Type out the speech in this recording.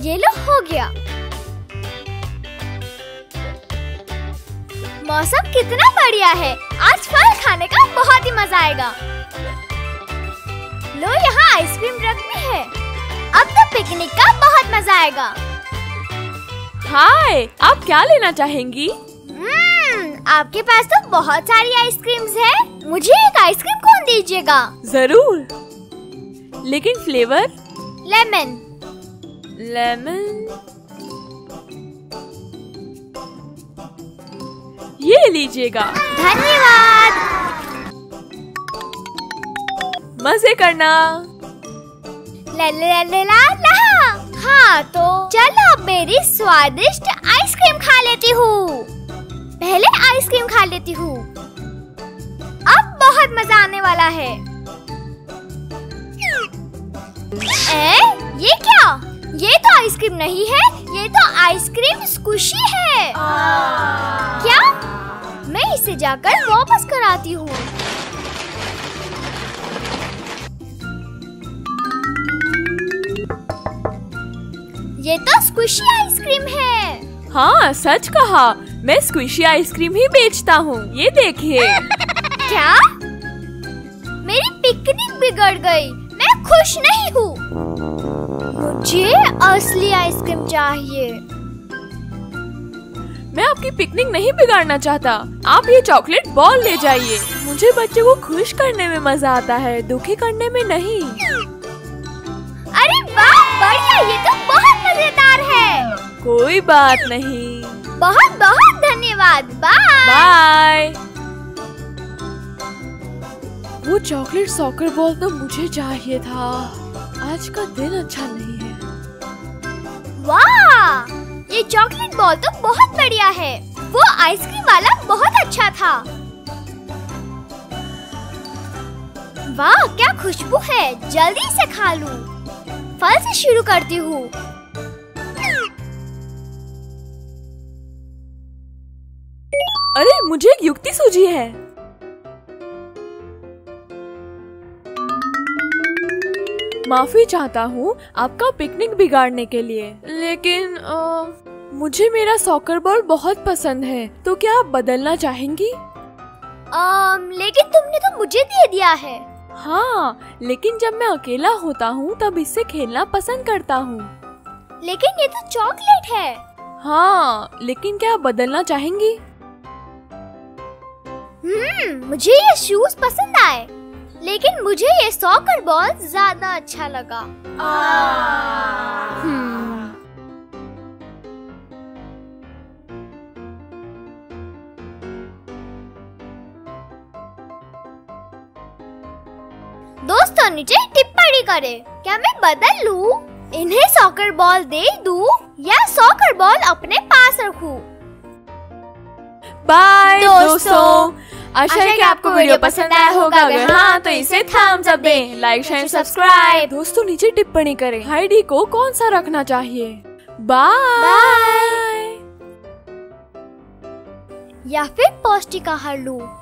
ये लो हो गया। मौसम कितना बढ़िया है, आज फल खाने का बहुत ही मजा आएगा। लो यहाँ आइसक्रीम ट्रक भी है, अब तो पिकनिक का बहुत मजा आएगा। हाय, आप क्या लेना चाहेंगी? आपके पास तो बहुत सारी आइसक्रीम्स है, मुझे एक आइसक्रीम कोन दीजिएगा। जरूर, लेकिन फ्लेवर? लेमन। लेमन, ये लीजिएगा। धन्यवाद। मजे करना। ला ला ला ला ला। हाँ तो चलो अब मेरी स्वादिष्ट आइसक्रीम खा लेती हूँ। पहले आइसक्रीम खा लेती हूँ, अब बहुत मजा आने वाला है। ये क्या? ये तो आइसक्रीम नहीं है, ये तो आइसक्रीम स्क्विशी है। क्या? मैं इसे जाकर वापस कराती हूँ। ये तो स्क्विशी आइसक्रीम है। हाँ सच कहा, मैं स्क्विशी आइसक्रीम ही बेचता हूँ, ये देखिए। क्या? मेरी पिकनिक बिगड़ गई, मैं खुश नहीं हूँ। मुझे असली आइसक्रीम चाहिए। मैं आपकी पिकनिक नहीं बिगाड़ना चाहता, आप ये चॉकलेट बॉल ले जाइए। मुझे बच्चों को खुश करने में मजा आता है, दुखी करने में नहीं। अरे वाह, बढ़िया, ये तो बहुत मजेदार है। कोई बात नहीं। बहुत बहुत धन्यवाद। Bye bye. वो चॉकलेट सॉकर बॉल तो मुझे चाहिए था, आज का दिन अच्छा नहीं है। वाह, ये चॉकलेट बॉल तो बहुत बढ़िया है, वो आइसक्रीम वाला बहुत अच्छा था। वाह क्या खुशबू है, जल्दी से खा लूं। फल से शुरू करती हूँ। अरे मुझे एक युक्ति सूझी है। माफी चाहता हूँ आपका पिकनिक बिगाड़ने के लिए, लेकिन मुझे मेरा सॉकर बॉल बहुत पसंद है, तो क्या आप बदलना चाहेंगी? लेकिन तुमने तो मुझे दे दिया है। हाँ, लेकिन जब मैं अकेला होता हूँ तब इससे खेलना पसंद करता हूँ। लेकिन ये तो चॉकलेट है। हाँ, लेकिन क्या आप बदलना चाहेंगी? मुझे ये शूज पसंद आए, लेकिन मुझे ये सॉकर बॉल ज्यादा अच्छा लगा। दोस्तों नीचे टिप्पणी करें, क्या मैं बदल लूं? इन्हें सॉकर बॉल दे दूं या सॉकर बॉल अपने पास रखूं? बाय दोस्तों, आशा है कि आपको वीडियो पसंद आया होगा। अगर हाँ तो इसे थम्स अप दें, लाइक शेयर सब्सक्राइब। दोस्तों नीचे टिप्पणी करें, हाइडी को कौन सा रखना चाहिए। बाय। या फिर पौष्टिक आहार लूं।